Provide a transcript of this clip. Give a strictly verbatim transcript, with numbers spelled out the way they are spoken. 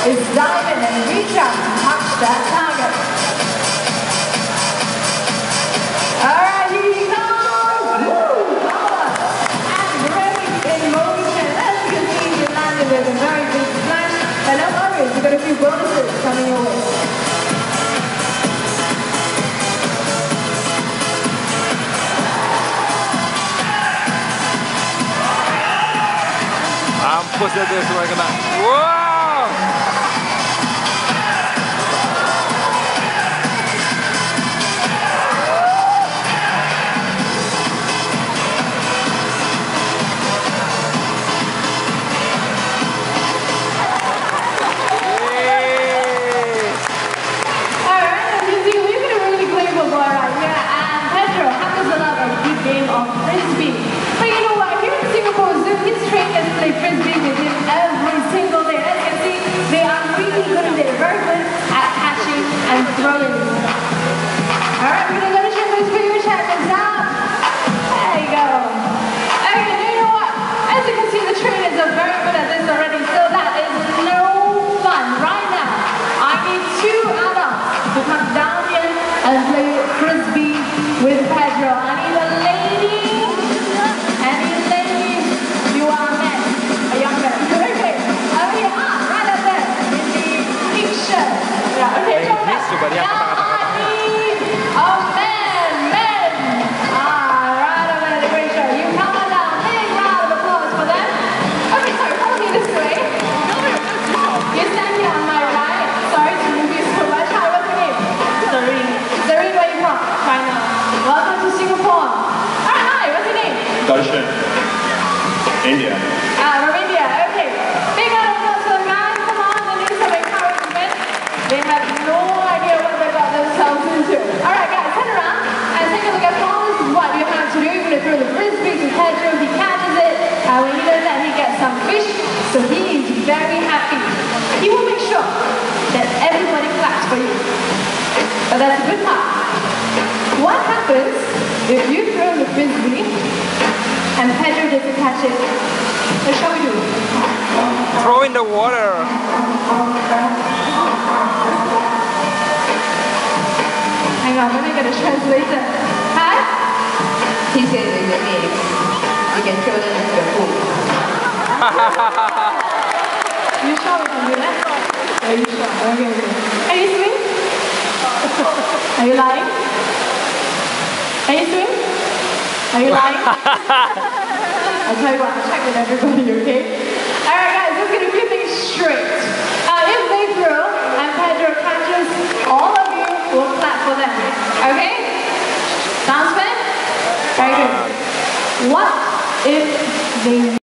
is dive in and reach out and touch that target. Alright, here he comes! Woo! Power and great in motion. As you can see, he landed with a very big splash. But no worries, we've got a few bonuses coming your way. После этого когда... Вау! Alright, as you see, we've got a really playful boy right here, and Pedro happens to love a good game of frisbee. But you know what, here in Singapore Zoo, his trainers play frisbee with him every single day. As you can see, they are really good at it, very good at catching and throwing. Alright, we're gonna let you know for your champions now. There you go. Okay, now you know what? As you can see, the trainers are very good at this already, so that is no fun. Right now, I need two adults to come down here and play frisbee with Pedro. I need a lady. Any lady, you are a man, a young man. Okay, over here, ah, right up there, in the pink shirt. Yeah, okay, show that. Now I need a man, men. Ah, right over there, the great show. You come on down, big round of applause for them. Okay, sorry, follow me this way. You stand here on my right. Sorry to move you so much. Hi, what's your name? Zareen. Zareen, where are you from? China. Welcome to Singapore. Alright, hi, what's your name? Darshan. India. Ah, from India, okay. Big round of applause for the guys. Come on, they need some encouragement. They have no idea what they got themselves into. Alright guys, turn around and take a look at Paul. This is what you have to do. You're going to throw the frisbee to Pedro. He catches it. And when he does that, he gets some fish. So he is very happy. He will make sure that everybody claps for you. But that's a good part. What happens if you throw the frisbee and Pedro doesn't catch it? What shall we do? Throw in the water. Hang on, let me get a translator. Hi? He says in the name, you can throw them into the pool. You sure we can do that? Are you sure? Okay, okay. Can you swim? Are you lying? Can you swim? Are you lying? I'll tell you what, I'll check with everybody, okay? Alright guys, let's get a few things straight. Uh, if they throw and Pedro catches, all of you will clap for them. Okay? Sounds fair? Very good. What if they